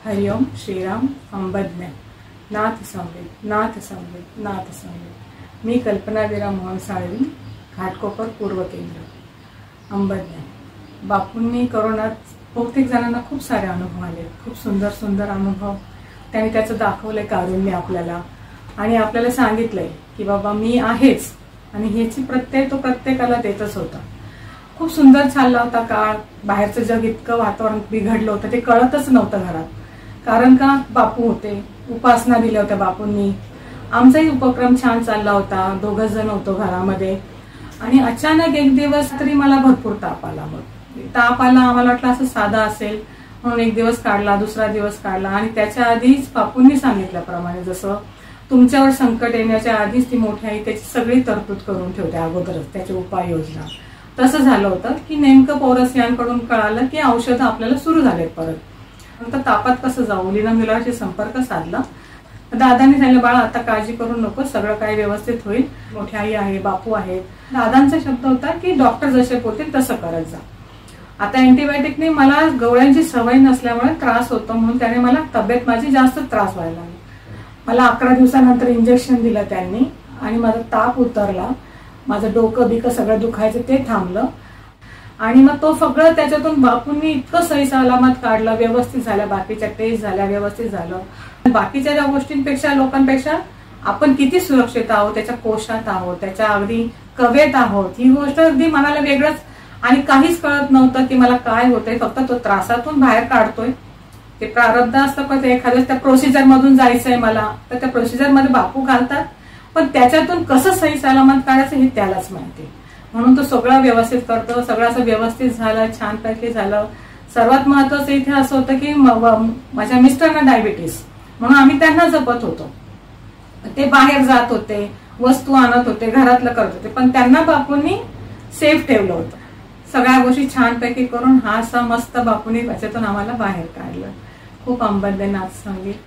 हरिओम श्रीराम अंबज्ञ नाथ संवेद नाथ संवेद नाथ संवेद। मी कल्पना वीरा मोहन साळवी, घाटकोपर पूर्व केंद्र, अंबज्ञ। बापूंनी करोनात बहुतेक जणांना खूप सारे अनुभव आले, खूप सुंदर सुंदर अनुभव त्यांनी त्याचं दाखवलंय कारुण्य आपल्याला, आणि आपल्याला सांगितलंय की बाबा मी आहेच, आणि ह्याची प्रत्यय तो प्रत्येकाला देतच होता। खूप सुंदर चालला होता काळ, बाहेरचं जग इतकं वातावरण बिघडलं होतं ते कळतच नव्हतं घरात, कारण का बापू होते, उपासना दिल्या होत्या बापूंनी, आमचाही उपक्रम छान चालला होता, दोघच जण होतो घरामध्ये। आणि अचानक एक दिवस तरी मला भरपूर ताप आला। मग ताप आला, आम्हाला वाटलं असं साधा असेल म्हणून एक दिवस काढला, दुसरा दिवस काढला, आणि त्याच्या आधीच बापूंनी सांगितल्याप्रमाणे जसं तुमच्यावर संकट येण्याच्या आधीच ती मोठी आई त्याची सगळी तरतूद करून ठेवते अगोदरच, त्याची उपाययोजना। तसं झालं होतं की नेमकं पौरस्यांकडून कळालं की औषधं आपल्याला सुरू झालेत परत। नंतर तापात कसं जाऊ, लीना मुलाशी संपर्क साधला। दादांनी सांगितलं बाळा आता काळजी करू नको, सगळं काही व्यवस्थित होईल, मोठी आई आहे, बापू आहेत। दादांचा शब्द होता की डॉक्टर जसे बोलतील तसं करत जा। आता अँटीबायोटिकने मला गोळ्यांची सवय नसल्यामुळे त्रास होतो, म्हणून त्याने मला तब्येत माझी जास्त त्रास व्हायला लागली। मला 11 दिवसानंतर इंजेक्शन दिलं त्यांनी, आणि माझा ताप उतरला, माझं डोकं बिकं सगळं दुखायचं ते थांबलं, आणि मग तो सगळं त्याच्यातून बापूंनी इतकं सही सलामत काढलं, व्यवस्थित झाल्या, बाकीच्या टेस्ट झाल्या, व्यवस्थित झालं। बाकीच्या ज्या गोष्टींपेक्षा लोकांपेक्षा आपण किती सुरक्षित आहोत, त्याच्या कोशात आहोत, त्याच्या अगदी कवेत आहोत, ही गोष्ट अगदी मनाला वेगळंच, आणि काहीच कळत नव्हतं की मला काय होतंय, फक्त तो त्रासातून बाहेर काढतोय। ते प्रारब्ध असतं पण एखाद्या त्या प्रोसिजर मधून जायचंय मला, तर त्या प्रोसिजर मध्ये बापू घालतात, पण त्याच्यातून कसं सही सलामत काढायचं हे त्यालाच माहिती, म्हणून तो सगळं व्यवस्थित करतो। सगळं असं व्यवस्थित झालं, छानपैकी झालं। सर्वात महत्वाचं इथे असं होतं की माझ्या मिस्टरना डायबिटीस, म्हणून आम्ही त्यांना जपत होतो। ते बाहेर जात होते, वस्तू आणत होते, घरातलं करत होते, पण त्यांना बापूंनी सेफ ठेवलं होतं। सगळ्या गोष्टी छानपैकी करून हा असा मस्त बापूंनी त्याच्यातून आम्हाला बाहेर काढलं। खूप अंबज्ञ नाथ संगीत।